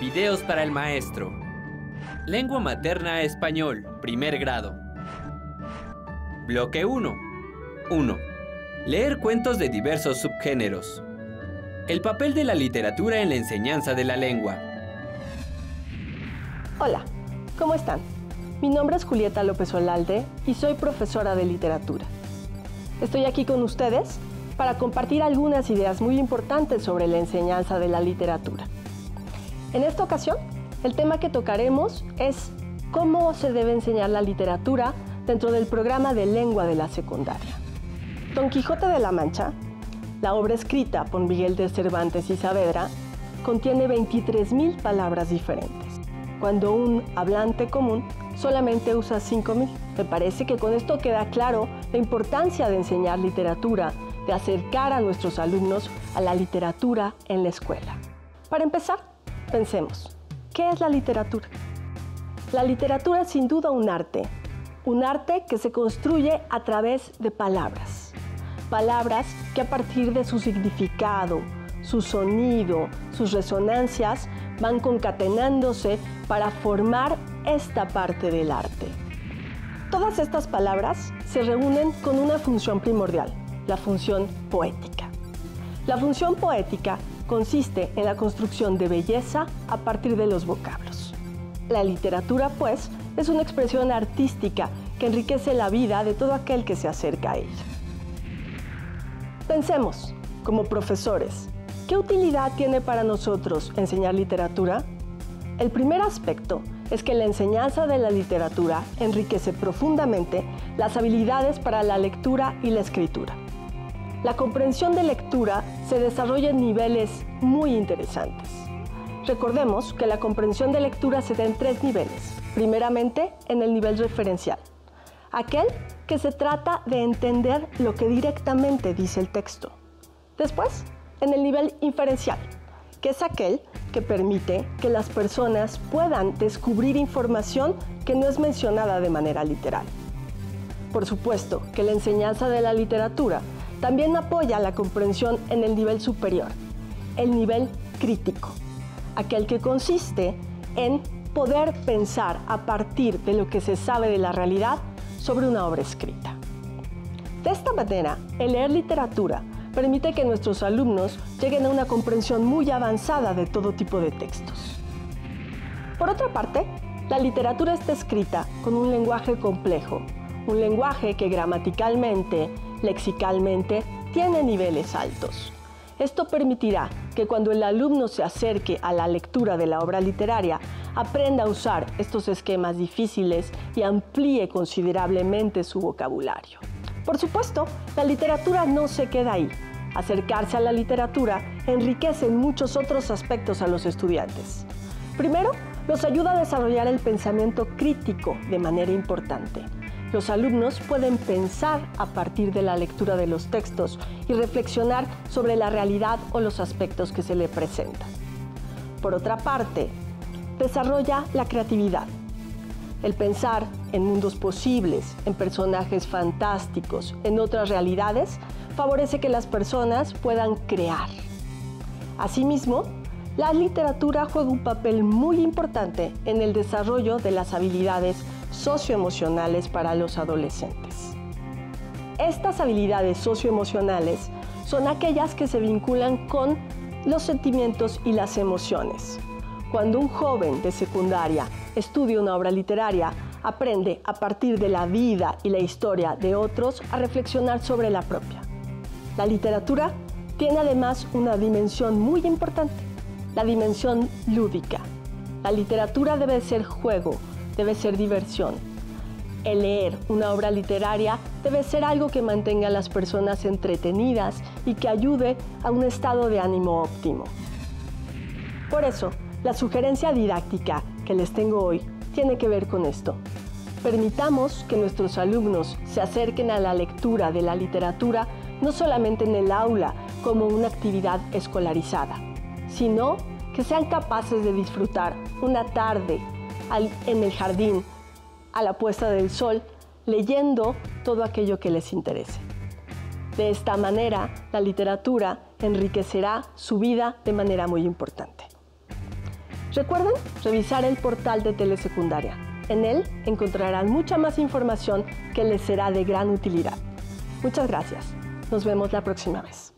Videos para el maestro. Lengua materna español, primer grado. Bloque 1. 1. Leer cuentos de diversos subgéneros. El papel de la literatura en la enseñanza de la lengua. Hola, ¿cómo están? Mi nombre es Julieta López Olalde y soy profesora de literatura. Estoy aquí con ustedes para compartir algunas ideas muy importantes sobre la enseñanza de la literatura. En esta ocasión, el tema que tocaremos es cómo se debe enseñar la literatura dentro del programa de lengua de la secundaria. Don Quijote de la Mancha, la obra escrita por Miguel de Cervantes y Saavedra, contiene 23,000 palabras diferentes, cuando un hablante común solamente usa 5,000. Me parece que con esto queda claro la importancia de enseñar literatura, de acercar a nuestros alumnos a la literatura en la escuela. Para empezar, pensemos, ¿qué es la literatura? La literatura es sin duda un arte que se construye a través de palabras. Palabras que a partir de su significado, su sonido, sus resonancias, van concatenándose para formar esta parte del arte. Todas estas palabras se reúnen con una función primordial, la función poética. La función poética consiste en la construcción de belleza a partir de los vocablos. La literatura, pues, es una expresión artística que enriquece la vida de todo aquel que se acerca a ella. Pensemos, como profesores, ¿qué utilidad tiene para nosotros enseñar literatura? El primer aspecto es que la enseñanza de la literatura enriquece profundamente las habilidades para la lectura y la escritura. La comprensión de lectura se desarrolla en niveles muy interesantes. Recordemos que la comprensión de lectura se da en 3 niveles. Primeramente, en el nivel referencial, aquel que se trata de entender lo que directamente dice el texto. Después, en el nivel inferencial, que es aquel que permite que las personas puedan descubrir información que no es mencionada de manera literal. Por supuesto que la enseñanza de la literatura también apoya la comprensión en el nivel superior, el nivel crítico, aquel que consiste en poder pensar a partir de lo que se sabe de la realidad sobre una obra escrita. De esta manera, el leer literatura permite que nuestros alumnos lleguen a una comprensión muy avanzada de todo tipo de textos. Por otra parte, la literatura está escrita con un lenguaje complejo, un lenguaje que gramaticalmente, lexicalmente, tiene niveles altos. Esto permitirá que cuando el alumno se acerque a la lectura de la obra literaria, aprenda a usar estos esquemas difíciles y amplíe considerablemente su vocabulario. Por supuesto, la literatura no se queda ahí. Acercarse a la literatura enriquece en muchos otros aspectos a los estudiantes. Primero, los ayuda a desarrollar el pensamiento crítico de manera importante. Los alumnos pueden pensar a partir de la lectura de los textos y reflexionar sobre la realidad o los aspectos que se le presentan. Por otra parte, desarrolla la creatividad. El pensar en mundos posibles, en personajes fantásticos, en otras realidades, favorece que las personas puedan crear. Asimismo, la literatura juega un papel muy importante en el desarrollo de las habilidades socioemocionales para los adolescentes. Estas habilidades socioemocionales son aquellas que se vinculan con los sentimientos y las emociones. Cuando un joven de secundaria estudia una obra literaria, aprende a partir de la vida y la historia de otros a reflexionar sobre la propia. La literatura tiene además una dimensión muy importante, la dimensión lúdica. La literatura debe ser juego, debe ser diversión. El leer una obra literaria debe ser algo que mantenga a las personas entretenidas y que ayude a un estado de ánimo óptimo. Por eso, la sugerencia didáctica que les tengo hoy tiene que ver con esto. Permitamos que nuestros alumnos se acerquen a la lectura de la literatura no solamente en el aula como una actividad escolarizada, sino que sean capaces de disfrutar una tarde en el jardín a la puesta del sol leyendo todo aquello que les interese. De esta manera, la literatura enriquecerá su vida de manera muy importante. Recuerden revisar el portal de Telesecundaria. En él encontrarán mucha más información que les será de gran utilidad. Muchas gracias. Nos vemos la próxima vez.